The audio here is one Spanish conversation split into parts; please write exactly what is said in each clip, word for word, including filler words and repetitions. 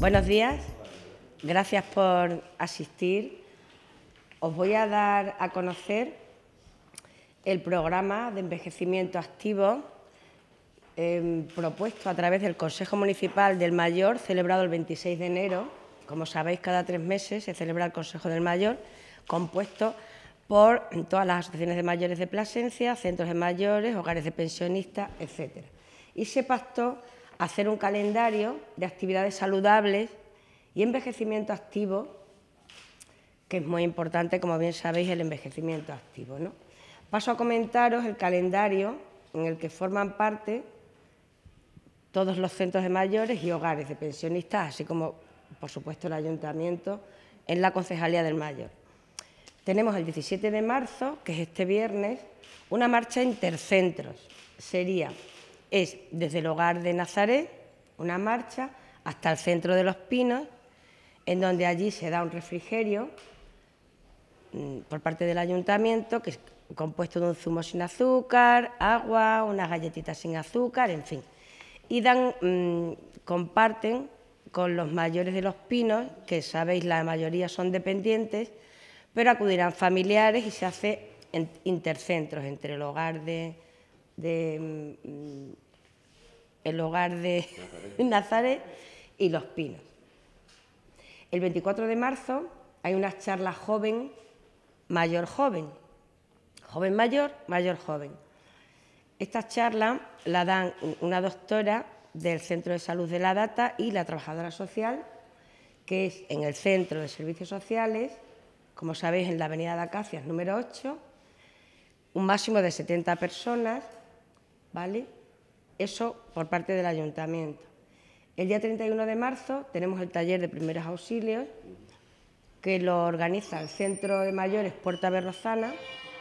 Buenos días, gracias por asistir. Os voy a dar a conocer el programa de envejecimiento activo eh, propuesto a través del Consejo Municipal del Mayor, celebrado el veintiséis de enero. Como sabéis, cada tres meses se celebra el Consejo del Mayor, compuesto por todas las asociaciones de mayores de Plasencia, centros de mayores, hogares de pensionistas, etcétera. Y se pactó hacer un calendario de actividades saludables y envejecimiento activo, que es muy importante, como bien sabéis, el envejecimiento activo, ¿no? Paso a comentaros el calendario en el que forman parte todos los centros de mayores y hogares de pensionistas, así como, por supuesto, el Ayuntamiento en la Concejalía del Mayor. Tenemos el diecisiete de marzo, que es este viernes, una marcha intercentros. Sería, es desde el hogar de Nazaret, una marcha, hasta el centro de Los Pinos, en donde allí se da un refrigerio mmm, por parte del Ayuntamiento, que es compuesto de un zumo sin azúcar, agua, unas galletitas sin azúcar, en fin. Y dan, mmm, comparten con los mayores de Los Pinos, que sabéis la mayoría son dependientes, pero acudirán familiares y se hace en intercentros entre el hogar de, de, mmm, el hogar de Nazaret y Los Pinos. El veinticuatro de marzo hay unas charlas joven, mayor joven, joven mayor, mayor joven. Estas charlas la dan una doctora del Centro de Salud de la Data y la trabajadora social, que es en el Centro de Servicios Sociales, como sabéis, en la avenida de Acacias, número ocho, un máximo de setenta personas, ¿vale? Eso por parte del Ayuntamiento. El día treinta y uno de marzo tenemos el taller de primeros auxilios, que lo organiza el Centro de Mayores Puerta Berrozana.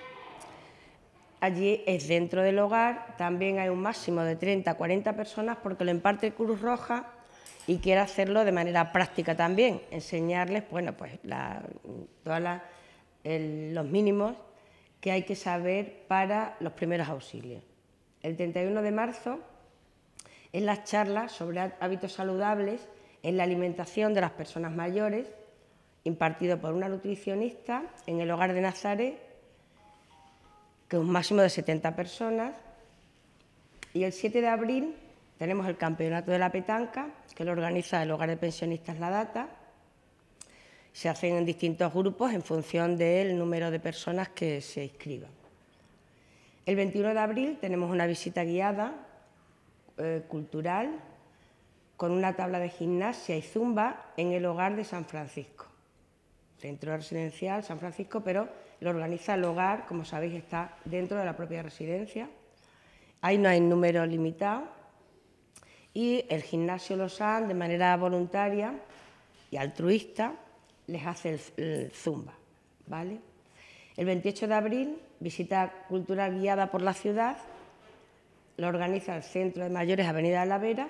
Allí es dentro del hogar, también hay un máximo de treinta a cuarenta personas porque lo imparte Cruz Roja y quiere hacerlo de manera práctica también, enseñarles bueno, pues la, todas las, el, los mínimos que hay que saber para los primeros auxilios. El treinta y uno de marzo es las charlas sobre hábitos saludables en la alimentación de las personas mayores, impartido por una nutricionista en el hogar de Nazaret, que es un máximo de setenta personas. Y el siete de abril tenemos el Campeonato de la Petanca, que lo organiza el hogar de pensionistas La Data. Se hacen en distintos grupos en función del número de personas que se inscriban. El veintiuno de abril tenemos una visita guiada eh, cultural con una tabla de gimnasia y zumba en el hogar de San Francisco. Centro residencial San Francisco, pero lo organiza el hogar, como sabéis, está dentro de la propia residencia. Ahí no hay número limitado. Y el gimnasio Losán, de manera voluntaria y altruista, les hace el, el zumba, ¿vale? El veintiocho de abril, visita cultural guiada por la ciudad, lo organiza el Centro de Mayores Avenida de la Vera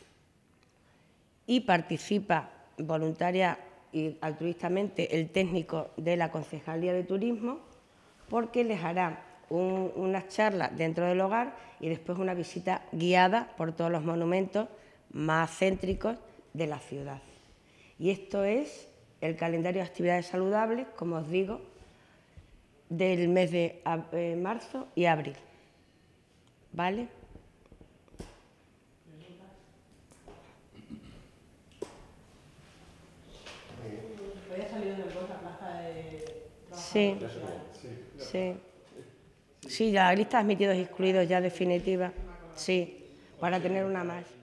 y participa voluntaria y altruistamente el técnico de la Concejalía de Turismo, porque les hará un, unas charlas dentro del hogar y después una visita guiada por todos los monumentos más céntricos de la ciudad. Y esto es el calendario de actividades saludables, como os digo, del mes de eh, marzo y abril. ¿Vale? ¿Había salido del la plaza de sí, sí. Sí, ya la lista de admitidos y excluidos ya definitiva. Sí, para tener una más.